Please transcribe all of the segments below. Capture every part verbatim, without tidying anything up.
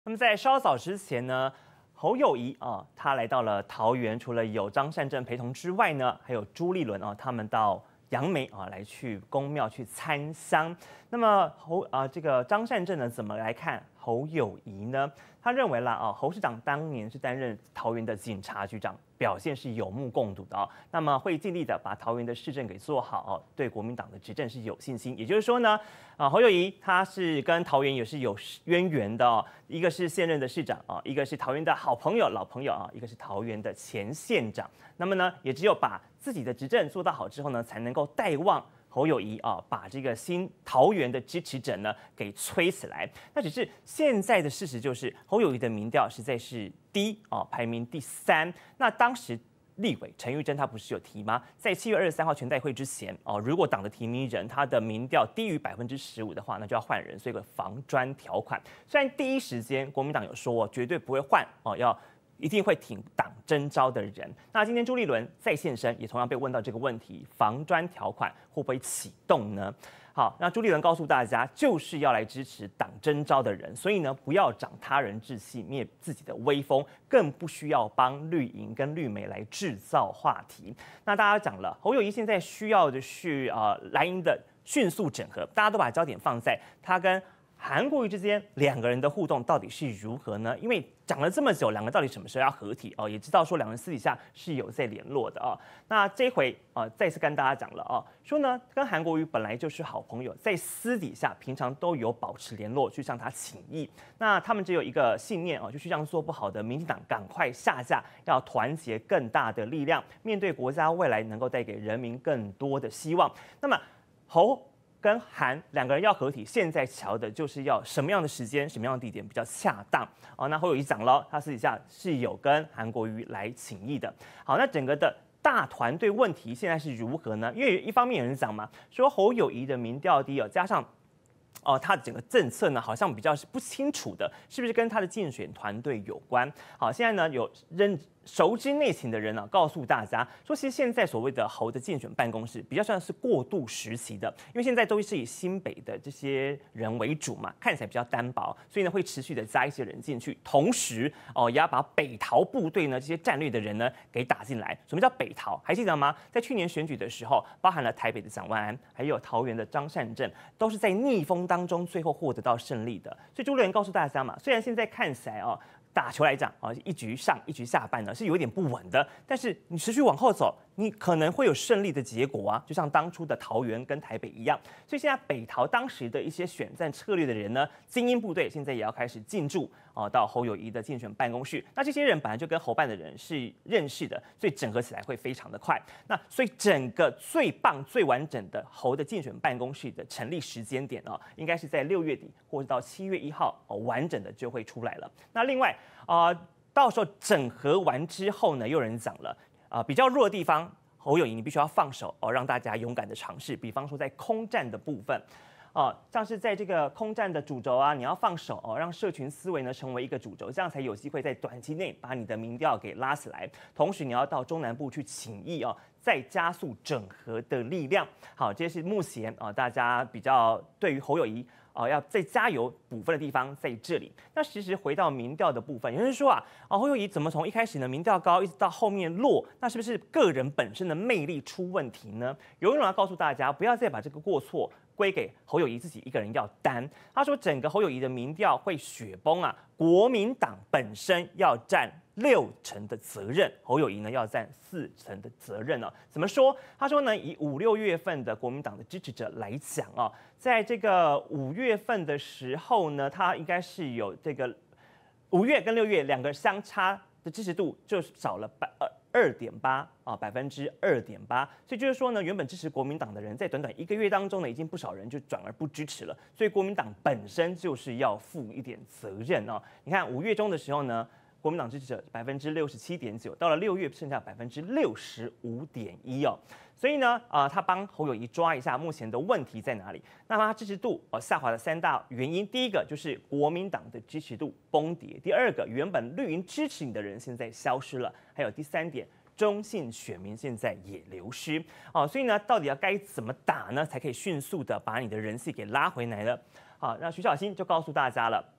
那么在稍早之前呢，侯友宜啊，他来到了桃园，除了有张善政陪同之外呢，还有朱立伦啊，他们到杨梅啊来去宫庙去参香。那么侯啊，这个张善政呢，怎么来看侯友宜呢？他认为啦啊，侯市长当年是担任桃园的警察局长，表现是有目共睹的哦。那么会尽力的把桃园的市政给做好哦，对国民党的执政是有信心。也就是说呢，啊侯友宜他是跟桃园也是有渊源的哦，一个是现任的市长啊，一个是桃园的好朋友、老朋友啊，一个是桃园的前县长。那么呢，也只有把自己的执政做到好之后呢，才能够带望侯友宜啊，把这个新桃园的支持者呢给吹起来。那只是现在的事实就是，侯友宜的民调实在是低啊，排名第三。那当时立委陈玉珍他不是有提吗？在七月二十三号全代会之前哦，如果党的提名人他的民调低于百分之十五的话，那就要换人，所以有个防专条款。虽然第一时间国民党有说绝对不会换哦，要。一定会挺党征召的人。那今天朱立伦再现身，也同样被问到这个问题：防专条款会不会启动呢？好，那朱立伦告诉大家，就是要来支持党征召的人，所以呢，不要长他人志气，灭自己的威风，更不需要帮绿营跟绿媒来制造话题。那大家讲了，侯友宜现在需要的是呃蓝营的迅速整合，大家都把焦点放在他跟韩国瑜之间两个人的互动到底是如何呢？因为讲了这么久，两个到底什么时候要合体哦？也知道说两人私底下是有在联络的哦。那这回啊、呃，再次跟大家讲了哦，说呢跟韩国瑜本来就是好朋友，在私底下平常都有保持联络，去向他请益。那他们只有一个信念哦，就是让做不好的民进党赶快下架，要团结更大的力量，面对国家未来能够带给人民更多的希望。那么侯。跟韩两个人要合体，现在瞧的就是要什么样的时间、什么样的地点比较恰当哦。那侯友宜讲了，他私底下是有跟韩国瑜来请益的。好，那整个的大团队问题现在是如何呢？因为一方面有人讲嘛，说侯友宜的民调低哦，加上哦，他的整个政策呢，好像比较是不清楚的，是不是跟他的竞选团队有关？好，现在呢有认熟知内情的人呢、啊，告诉大家说，其实现在所谓的侯的竞选办公室比较像是过渡时期的，因为现在都是以新北的这些人为主嘛，看起来比较单薄，所以呢会持续的加一些人进去，同时哦也要把北桃部队呢这些战略的人呢给打进来。什么叫北桃？还记得吗？在去年选举的时候，包含了台北的蒋万安，还有桃园的张善政，都是在逆风当中最后获得到胜利的。所以朱立伦告诉大家嘛，虽然现在看起来哦。打球来讲啊，一局上一局下半呢是有一点不稳的，但是你持续往后走，你可能会有胜利的结果啊，就像当初的桃园跟台北一样。所以现在北桃当时的一些选战策略的人呢，精英部队现在也要开始进驻啊，到侯友宜的竞选办公室。那这些人本来就跟侯办的人是认识的，所以整合起来会非常的快。那所以整个最棒、最完整的侯的竞选办公室的成立时间点啊，应该是在六月底或者到七月一号哦，完整的就会出来了。那另外。啊、呃，到时候整合完之后呢，又有人讲了啊、呃，比较弱的地方，侯友宜你必须要放手哦，让大家勇敢的尝试。比方说在空战的部分，哦、呃，像是在这个空战的主轴啊，你要放手哦，让社群思维呢成为一个主轴，这样才有机会在短期内把你的民调给拉起来。同时，你要到中南部去请益哦，再加速整合的力量。好，这是目前啊、呃、大家比较对于侯友宜。哦，要再加油补分的地方在这里。那其实回到民调的部分，有人说啊，啊侯友宜怎么从一开始呢民调高，一直到后面落？那是不是个人本身的魅力出问题呢？有人要告诉大家，不要再把这个过错归给侯友宜自己一个人要担。他说，整个侯友宜的民调会雪崩啊，国民党本身要占六成的责任，侯友宜呢要占四成的责任哦。怎么说？他说呢，以五六月份的国民党的支持者来讲哦，在这个五月份的时候呢，他应该是有这个五月跟六月两个相差的支持度就少了百呃二点八啊，百分之二点八。所以就是说呢，原本支持国民党的人，在短短一个月当中呢，已经不少人就转而不支持了。所以国民党本身就是要负一点责任哦。你看五月中的时候呢。国民党支持者百分之六十七点九，到了六月剩下百分之六十五点一哦，所以呢，啊、呃，他帮侯友宜抓一下目前的问题在哪里。那么他支持度哦下滑的三大原因，第一个就是国民党的支持度崩跌，第二个原本绿营支持你的人现在消失了，还有第三点。中性选民现在也流失哦，所以呢，到底要该怎么打呢，才可以迅速的把你的人气给拉回来呢？好，那徐小新就告诉大家了。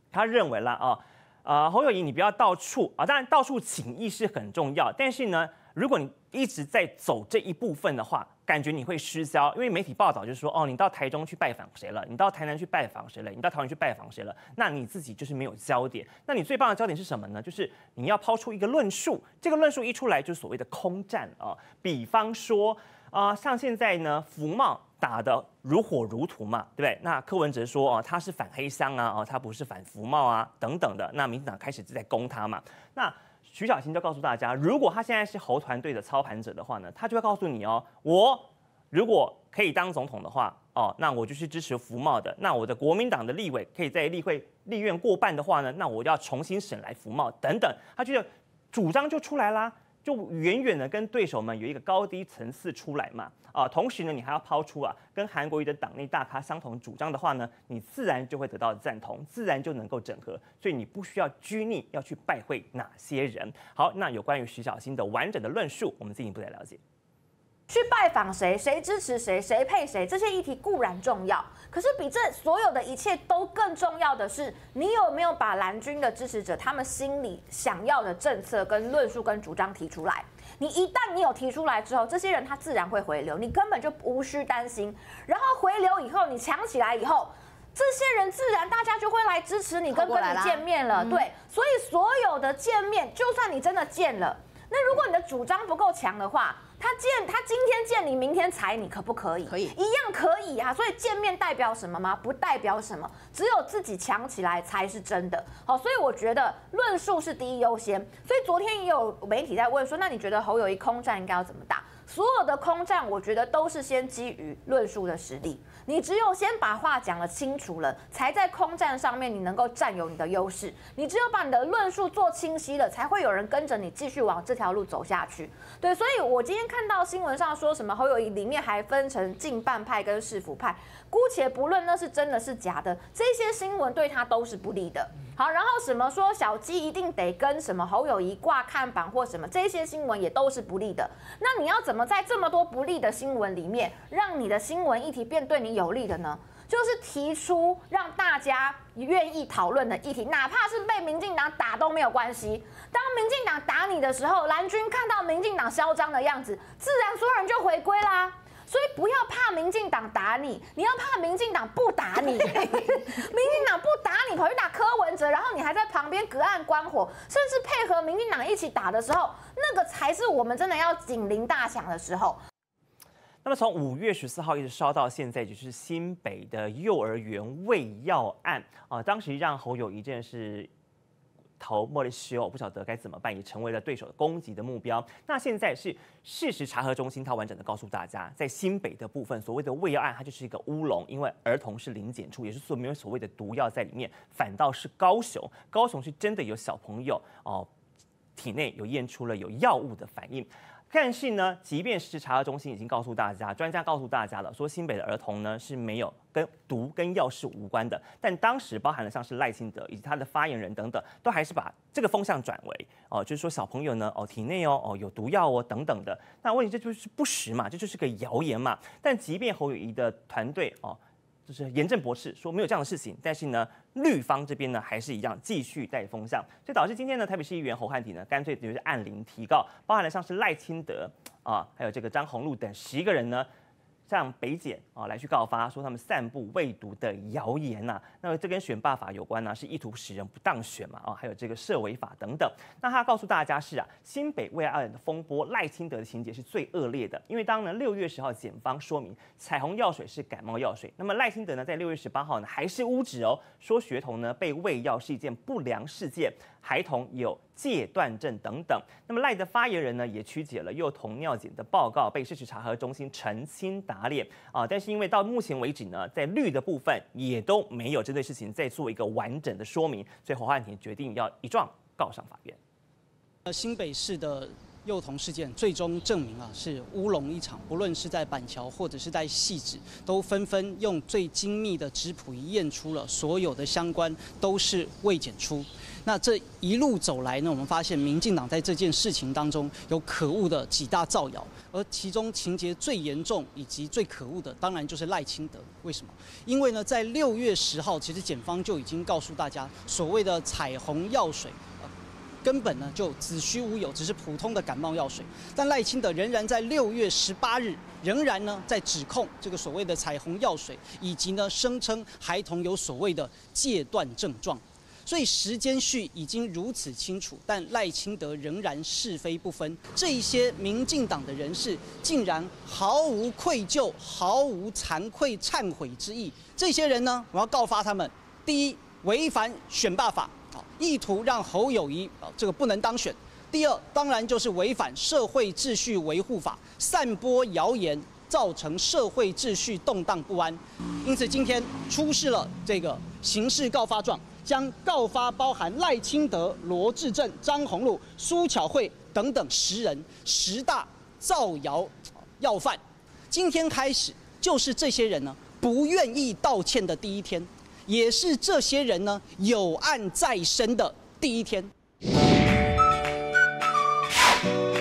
他认为啦啊，呃，侯友宜你不要到处啊，当然到处请益是很重要，但是呢，如果你一直在走这一部分的话，感觉你会失焦，因为媒体报道就是说，哦，你到台中去拜访谁了？你到台南去拜访谁了？你到桃园去拜访谁了？那你自己就是没有焦点。那你最棒的焦点是什么呢？就是你要抛出一个论述，这个论述一出来就是所谓的空战啊。比方说啊、呃，像现在呢，服贸打得如火如荼嘛，对不对？那柯文哲说哦，他是反黑箱啊，哦，他不是反服贸啊，等等的。那民进党开始就在攻他嘛。那徐小新就告诉大家，如果他现在是侯团队的操盘者的话呢，他就会告诉你哦，我如果可以当总统的话，哦，那我就是支持服贸的。那我的国民党的立委可以在立会立院过半的话呢，那我要重新审来服贸等等，他觉得主张就出来啦。就远远的跟对手们有一个高低层次出来嘛，啊，同时呢，你还要抛出啊跟韩国瑜的党内大咖相同主张的话呢，你自然就会得到赞同，自然就能够整合，所以你不需要拘泥要去拜会哪些人。好，那有关于徐小新的完整的论述，我们进一步来了解。 去拜访谁，谁支持谁，谁配谁，这些议题固然重要，可是比这所有的一切都更重要的是，你有没有把蓝军的支持者他们心里想要的政策、跟论述、跟主张提出来？你一旦你有提出来之后，这些人他自然会回流，你根本就无需担心。然后回流以后，你强起来以后，这些人自然大家就会来支持你，跟跟你见面了。对，所以所有的见面，就算你真的见了，那如果你的主张不够强的话，他见他今天见你，明天踩你，可不可以？ 可以， 一样可以啊。所以见面代表什么吗？不代表什么，只有自己强起来才是真的。好，所以我觉得论述是第一优先。所以昨天也有媒体在问说，那你觉得侯友宜空战应该要怎么打？所有的空战，我觉得都是先基于论述的实力。你只有先把话讲了清楚了，才在空战上面你能够占有你的优势。你只有把你的论述做清晰了，才会有人跟着你继续往这条路走下去。对，所以我今天看到新闻上说什么侯友宜里面还分成近半派跟市府派，姑且不论那是真的是假的，这些新闻对他都是不利的。好，然后什么说小鸡一定得跟什么侯友宜挂看板或什么，这些新闻也都是不利的。那你要怎么在这么多不利的新闻里面，让你的新闻议题变对你有利的呢？就是提出让大家愿意讨论的议题，哪怕是被民进党打都没有关系。当民进党打你的时候，蓝军看到民进党嚣张的样子，自然所有人就回归啦。所以不要怕民进党打你，你要怕民进党不打你。民进党不打你，跑去打柯文哲，然后你还在旁边隔岸观火，甚至配合民进党一起打的时候，那个才是我们真的要警铃大响的时候。 那么从五月十四号一直烧到现在，就是新北的幼儿园喂药案啊，当时让侯友宜真的是头莫里修，不晓得该怎么办，也成为了对手攻击的目标。那现在是事实查核中心，它完整的告诉大家，在新北的部分，所谓的喂药案，它就是一个乌龙，因为儿童是零检出，也就是说没有所谓的毒药在里面，反倒是高雄，高雄是真的有小朋友哦，体内有验出了有药物的反应。但是呢，即便是查核中心已经告诉大家，专家告诉大家了，说新北的儿童呢是没有跟毒跟药是无关的，但当时包含了像是赖清德以及他的发言人等等，都还是把这个风向转为哦、呃，就是说小朋友呢哦体内哦哦有毒药哦等等的。那问题这就是不实嘛，这就是个谣言嘛。但即便侯友宜的团队哦。就是严正驳斥说没有这样的事情，但是呢，绿方这边呢还是一样继续带风向，所以导致今天呢，台北市议员侯汉廷呢，干脆就是按铃提告，包含了像是赖清德啊，还有这个张宏禄等十个人呢，向北检啊来去告发，说他们散布喂毒的谣言呐、啊。那这跟选罢法有关呢、啊，是意图使人不当选嘛啊，还有这个涉违法等等。那他告诉大家是啊，新北喂药案的风波，赖清德的情节是最恶劣的，因为当呢六月十号检方说明彩虹药水是感冒药水，那么赖清德呢在六月十八号呢还是污指哦，说学童呢被喂药是一件不良事件，孩童有戒断症等等。那么赖的发言人呢也曲解了幼童尿检的报告，被事实查核中心澄清打脸啊。但是因为到目前为止呢，在绿的部分也都没有针对事情再做一个完整的说明，所以侯汉廷决定要一状告上法院。 呃，新北市的幼童事件最终证明啊是乌龙一场，不论是在板桥或者是在汐止，都纷纷用最精密的质谱仪验出了所有的相关都是未检出。 那这一路走来呢，我们发现民进党在这件事情当中有可恶的几大造谣，而其中情节最严重以及最可恶的，当然就是赖清德。为什么？因为呢，在六月十号，其实检方就已经告诉大家，所谓的彩虹药水。根本呢就子虚乌有，只是普通的感冒药水。但赖清德仍然在六月十八日，仍然呢在指控这个所谓的彩虹药水，以及呢声称孩童有所谓的戒断症状。所以时间序已经如此清楚，但赖清德仍然是非不分。这一些民进党的人士竟然毫无愧疚、毫无惭愧、忏悔之意。这些人呢，我要告发他们：第一，违反选罢法。意图让侯友宜啊这个不能当选。第二，当然就是违反社会秩序维护法，散播谣言，造成社会秩序动荡不安。因此，今天出示了这个刑事告发状，将告发包含赖清德、罗致政、张宏陆、苏巧慧等等十人十大造谣要犯。今天开始，就是这些人呢不愿意道歉的第一天。也是这些人呢有案在身的第一天。